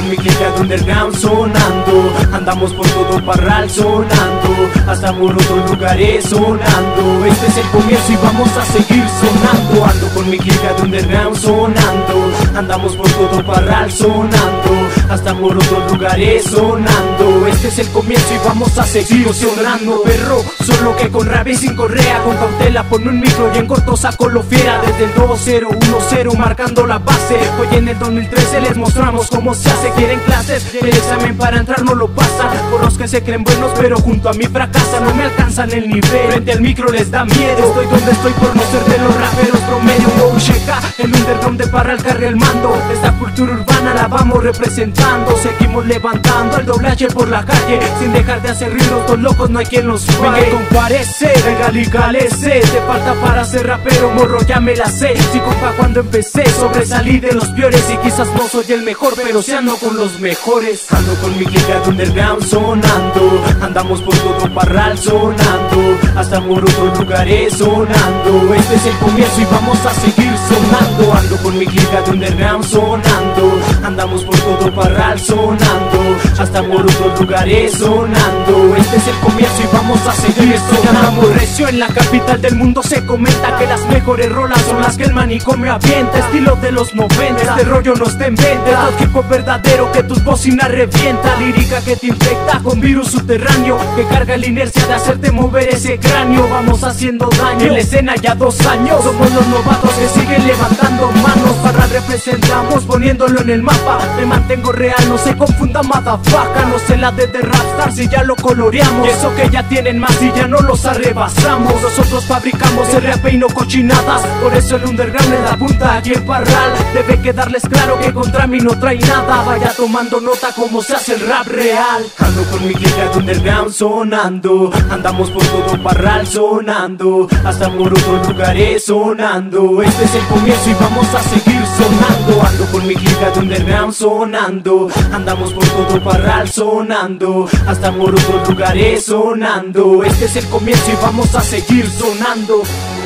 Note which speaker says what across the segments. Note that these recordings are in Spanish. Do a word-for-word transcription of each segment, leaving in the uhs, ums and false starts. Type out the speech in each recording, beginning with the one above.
Speaker 1: con mi clica de underground sonando. Andamos por todo Parral sonando, hasta por otros lugares sonando. Este es el comienzo y vamos a seguir sonando. Ando con mi clica de underground sonando. Andamos por todo Parral sonando, hasta por otros lugares sonando. Este es el comienzo y vamos a seguir sonando. Perro, solo que con rabia y sin correa, con cautela pone un micro y en corto saco lo fiera. Desde el dos cero uno cero marcando la base. Hoy en el dos mil trece les mostramos cómo se hace. Quieren clases, el examen para entrar no lo pasan. Por los que se creen buenos pero junto a mí fracasan. No me alcanzan el nivel, frente al micro les da miedo. Estoy donde estoy por no ser de los raperos promedio. Oh, checa, el underground de Parral carga el mando. Esta cultura urbana la vamos representando. Seguimos levantando el doblaje por la calle, sin dejar de hacer ruidos, dos locos no hay quien los falle. Venga, comparece, venga, lícalese. Te falta para ser rapero, morro, ya me la sé. Si compa cuando empecé, sobresalí de los peores. Y quizás no soy el mejor, pero si ando con los mejores. Ando con mi clica de underground sonando. Andamos por todo Parral sonando, hasta por otros lugares sonando. Este es el comienzo y vamos a seguir sonando. Ando con mi clica de underground sonando. Andamos por todo Parral sonando, hasta por otros lugares sonando. Este es el comienzo y vamos a seguir sonando. Andamos recio en la capital del mundo. Se comenta que las mejores rolas son las que el manicomio avienta. Estilo de los noventa, este rollo no está en venta. Todo hip hop verdadero que tus bocinas revienta. Lírica que te infecta con virus subterráneo, que carga la inercia de hacerte mover ese cráneo. Vamos haciendo daño en la escena ya dos años. Somos los novatos que siguen levantando manos. Parral representamos poniéndolo en el mapa. Me mantengo real, no se confunda motherfucker. No sé la de The Rapstar si ya lo coloreamos. Y eso que ya tienen más y ya no los arrebasamos. Nosotros fabricamos el rap y no cochinadas. Por eso el underground en la punta aquí en Parral. Debe quedarles claro que contra mí no trae nada. Vaya tomando nota cómo se hace el rap real. Ando con mi clica de underground sonando. Andamos por todo Parral sonando, hasta por otros lugares sonando. Este es el comienzo y vamos a seguir sonando. Ando con mi clica de underground sonando. Andamos por todo Parral sonando, hasta por otros lugares sonando. Este es el comienzo y vamos a seguir sonando.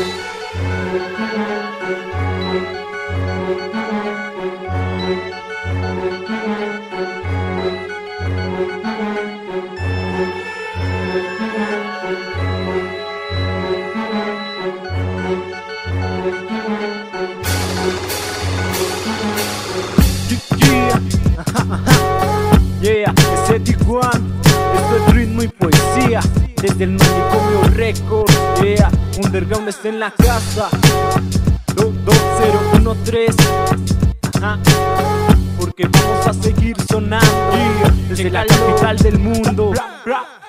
Speaker 1: Yeah, es Eti Juan, esto es ritmo y poesía. Desde el manicomio record, yeah, underground está en la casa. dos cero uno tres, ajá, porque vamos a seguir sonando, yeah, desde la capital del mundo.